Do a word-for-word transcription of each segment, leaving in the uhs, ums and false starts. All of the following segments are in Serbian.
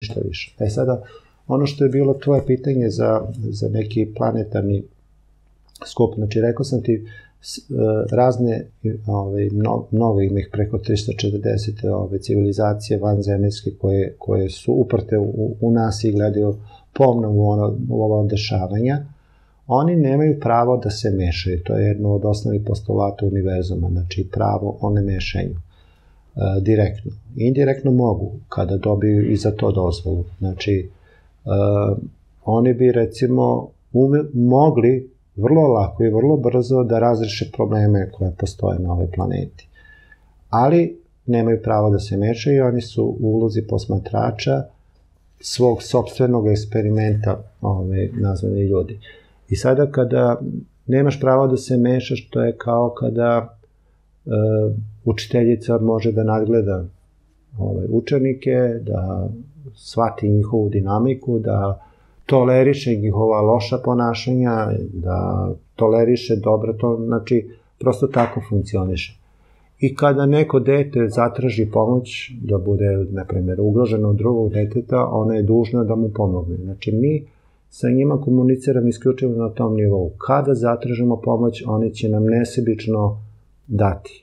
ništa više. E sada, ono što je bilo tvoje pitanje za, za neki planetarni skup, znači rekao sam ti razne, ove, mno, mnogo ima ih preko tristo četrdeset ove, civilizacije vanzemaljske koje, koje su uprte u, u nas i gledaju pomno u, ono, u ova dešavanja. Oni nemaju pravo da se mešaju, to je jedno od osnovnih postulata univerzuma, znači pravo o nemešenju, e, direktno. Indirektno mogu, kada dobiju i za to dozvolu. Znači, e, oni bi recimo ume, mogli vrlo lako i vrlo brzo da razreše probleme koje postoje na ovoj planeti. Ali nemaju pravo da se mešaju, oni su u ulozi posmatrača svog sopstvenog eksperimenta, ove, nazvani ljudi. I sada kada nemaš pravo da se mešaš, to je kao kada e, učiteljica može da nadgleda ove, učenike, da shvati njihovu dinamiku, da toleriše njihova loša ponašanja, da toleriše dobro, to znači prosto tako funkcioniše. I kada neko dete zatraži pomoć da bude, na primjer, ugroženo od drugog deteta, ona je dužna da mu pomogne. Znači mi sa njima komuniciramo isključivo na tom nivou. Kada zatražimo pomoć, oni će nam nesebično dati.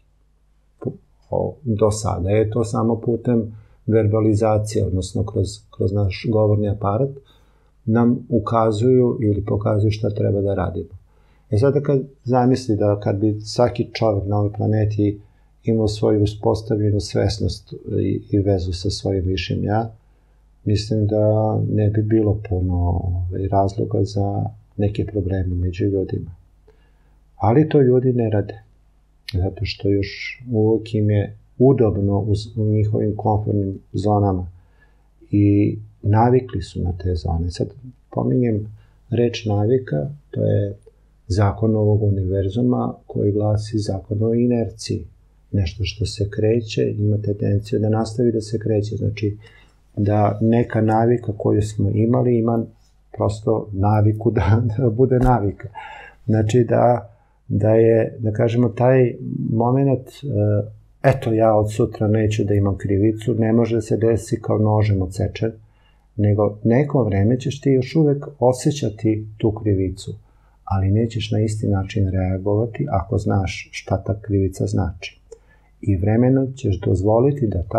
Do sada je to samo putem verbalizacije, odnosno kroz, kroz naš govorni aparat, nam ukazuju ili pokazuju šta treba da radimo. E sada kad zamisli da kad bi svaki čovjek na ovoj planeti imao svoju uspostavljenu svesnost i, i vezu sa svojim višim ja, mislim da ne bi bilo puno razloga za neke probleme među ljudima. Ali to ljudi ne rade. Zato što još uvijek im je udobno u, u njihovim komfortnim zonama. I navikli su na te zone. Sad pominjem reč navika, to je zakon ovog univerzuma koji glasi zakon o inerciji. Nešto što se kreće ima tendenciju da nastavi da se kreće. Znači da neka navika koju smo imali ima prosto naviku da, da bude navika. Znači da, da je, da kažemo, taj moment, eto ja od sutra neću da imam krivicu, ne može da se desi kao nožem odsečen, nego neko vreme ćeš ti još uvek osjećati tu krivicu, ali nećeš na isti način reagovati ako znaš šta ta krivica znači. I vremenom ćeš dozvoliti da ta